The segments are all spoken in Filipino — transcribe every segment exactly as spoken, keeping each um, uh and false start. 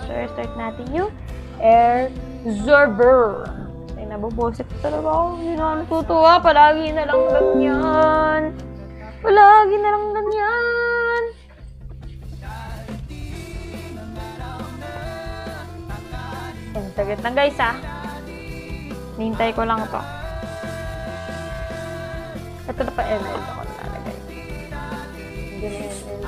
So, restart natin yung air server. Ay, nabubosit talaga ako. Hindi na ako natutuwa. Palagi na lang ganyan. Palagi na lang ganyan. Yan, saglit na guys ha. Nihintay ko lang to. Ito na pa M L ako nalalagay. Hindi na M L.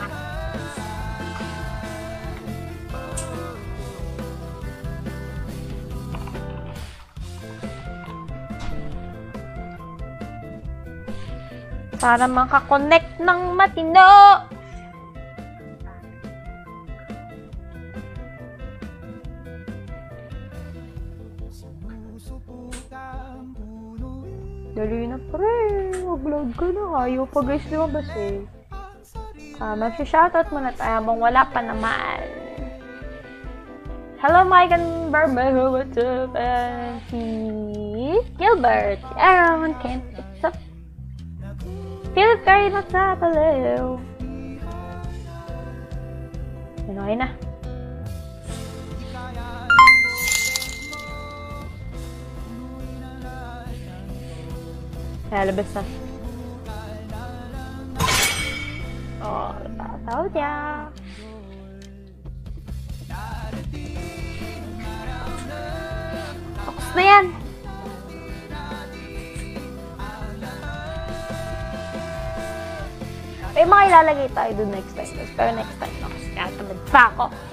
Para makakonect ng matino. Dali na pre. Mag-load ka na. Ayaw pa guys lumabas eh. Uh, Mag-shoutout muna tayo habang wala pa naman. Hello Mike and Barbara. What's up? And si Gilbert. Si Aaron. Kent. What's up? Philip Curry, what's up? Hello. Ano kayo na? Lalabas na. Oh, tataw niya. Tapos na yan. May mga ilalagay tayo doon next time. Pero next time, no? Kasi tamad pa ako.